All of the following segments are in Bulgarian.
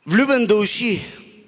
Влюбен до уши,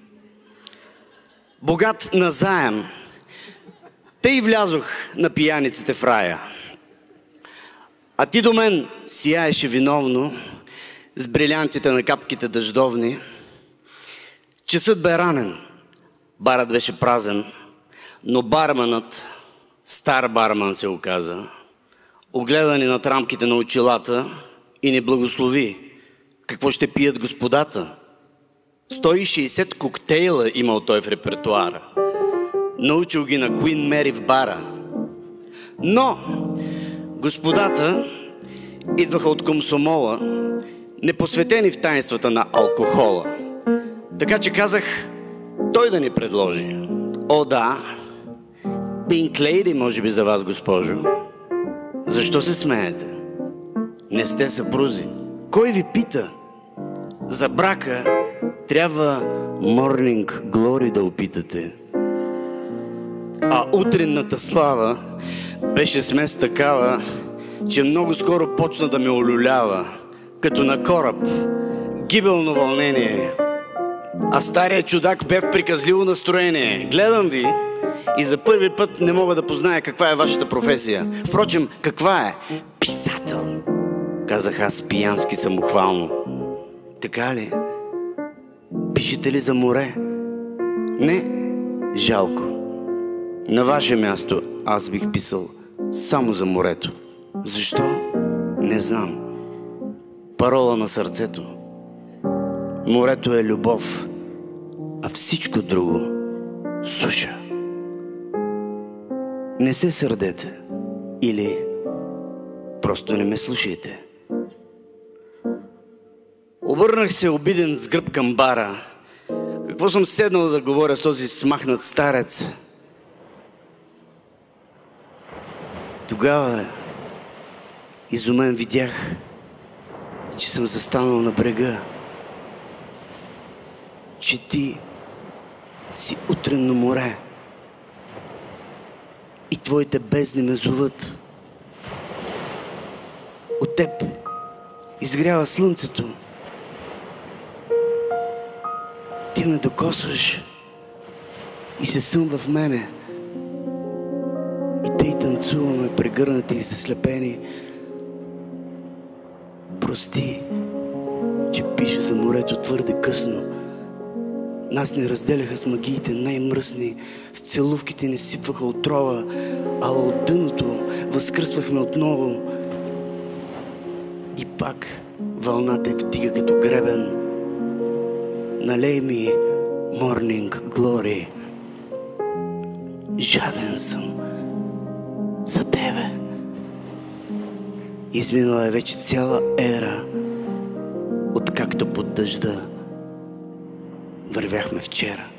богат на заем, тъй влязох на пияниците в рая. А ти до мен сияеше виновно с брилянтите на капките дъждовни. Часът бе ранен, барът беше празен, но барманът, стар барман се оказа, огледа ни над рамките на очилата и ни благослови. Какво ще пият господата? 160 коктейла имал той в репертуара. Научил ги на Куин Мери в бара. Но господата идваха от комсомола, непосветени в таинствата на алкохола. Така че казах, той да ни предложи. О, да, Pink Lady, може би за вас, госпожо. Защо се смеете? Не сте съпрузи. Кой ви пита? За брака трябва Morning Glory да опитате. А утринната слава беше смес такава, че много скоро почна да ме олюлява, като на кораб, гибелно вълнение. А стария чудак бе в приказливо настроение. Гледам ви и за първи път не мога да позная каква е вашата професия. Впрочем, каква е? Писател, казах аз пиянски самохвално. Така ли? Пишете ли за море? Не, жалко. На ваше място аз бих писал само за морето. Защо? Не знам. Парола на сърцето. Морето е любов, а всичко друго суша. Не се сърдете или просто не ме слушайте. Обърнах се обиден с гръб към бара. Какво съм седнал да говоря с този смахнат старец? Тогава изумен видях, че съм застанал на брега, че ти си утренно море и твоите бездни ме зоват. От теб изгрява слънцето. Ти ме докосваш и се съмва в мене. И тъй танцуваме прегърнати и заслепени. Прости, че пиша за морето твърде късно. Нас не разделяха с магиите най-мръсни, с целувките ни сипваха отрова, ала от дъното възкръсвахме отново. И пак вълната вдига като гребен. Налей ми Morning Glory. Жаден съм за тебе. Изминала е вече цяла ера, откакто под дъжда вървяхме вчера.